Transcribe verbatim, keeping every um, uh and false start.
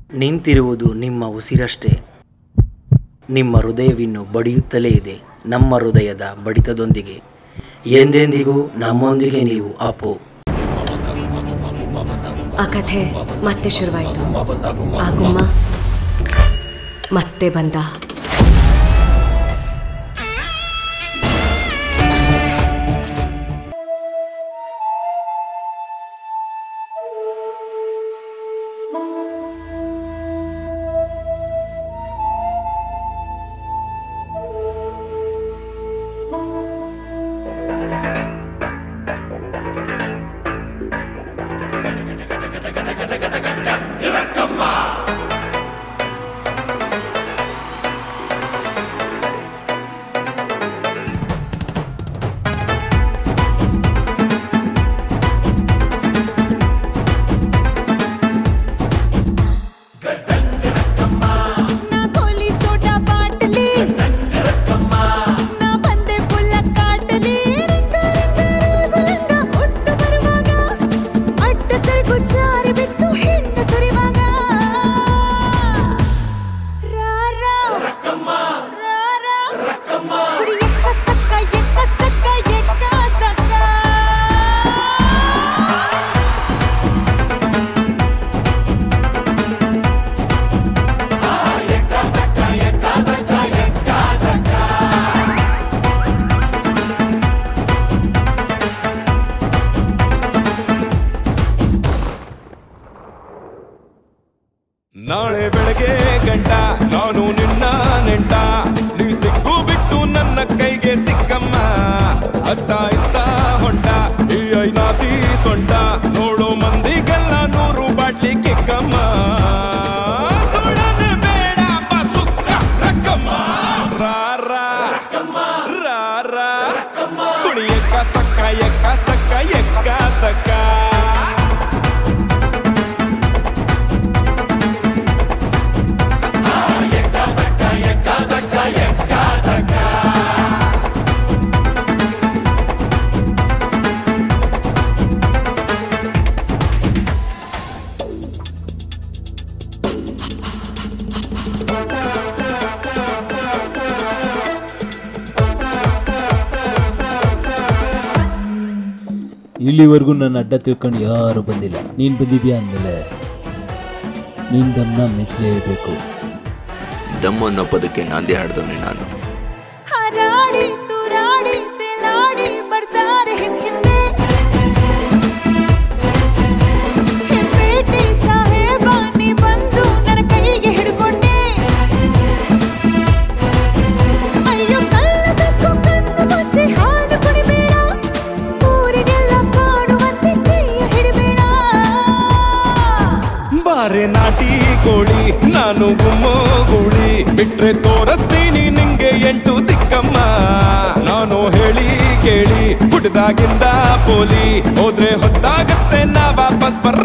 ನಿಂತಿರುವುದು ನಿಮ್ಮ ಉಸಿರಷ್ಟೇ. ನಿಮ್ಮ ಹೃದಯವಿನ್ನು ಬಡಿಯುತ್ತಲೇ ಇದೆ ನಮ್ಮ ಹೃದಯದ ಬಡಿತದೊಂದಿಗೆ. ಎಂದೆಂದಿಗೂ ನಮ್ಮೊಂದಿಗೆ ನೀವು ಅಪ್ಪು. ಆ ಕಥೆ ಮತ್ತೆ ಶುರುವಾಯಿತು. ಆ ಗುಮ್ಮ ಮತ್ತೆ ಬಂದ. ನಾಳೆ ಬೆಳಗ್ಗೆ ಗಂಟ ನಾನು ನಿನ್ನ ನೆಂಟ, ನೀ ಸಿಕ್ಕು ಬಿಟ್ಟು ನನ್ನ ಕೈಗೆ ಸಿಕ್ಕಮ್ಮ. ಅತ್ತ ಇತ್ತ ಹೊಂಟ ಈ ಐನಾತಿ ಸೊಂಟ, ನೋಡೋ ಮಂದಿಗೆಲ್ಲ ನೂರು ಬಾಟ್ಲಿ ಕಿಕ್ಕಮ್ಮ. ಸುಡನೆ ಬೇಡ ಸುಕ್ಕ ರಕ್ಕಮ್ಮ, ರಾರ ರಾರ ಕುಣಿ ಎಕ್ಕ ಸಕ್ಕ ಎಕ್ಕ ಸಕ್ಕ ಎಕ್ಕ ಸಕ್ಕ. ಇಲ್ಲಿವರೆಗೂ ನನ್ನ ಅಡ್ಡ ತಿಳ್ಕೊಂಡು ಯಾರು ಬಂದಿಲ್ಲ. ನೀನು ಬಂದಿದ್ಯಾ ಅಂದಮೇಲೆ ನೀನು ದಮ್ಮನ್ನ ಮೆಚ್ಚಲೇಬೇಕು. ದಮ್ಮನ್ನು ಪದಕ್ಕೆ ನಾಂದಿ ಹಾಡ್ದವನೇ ನಾನು. ಬಾರೆ ನಾಟಿ ಕೋಳಿ ನಾನು ಗುಮ್ಮೋ ಗೋಳಿ, ಬಿಟ್ರೆ ತೋರಿಸ್ತೀನಿ ನಿಂಗೆ ಎಂಟು ದಿಕ್ಕಮ್ಮ. ನಾನು ಹೇಳಿ ಕೇಳಿ ಹುಟ್ಟದಾಗಿಂದ ಪೋಲಿ, ಹೋದ್ರೆ ಹೊತ್ತಾಗತ್ತೆ ನಾ ವಾಪಸ್ ಬರ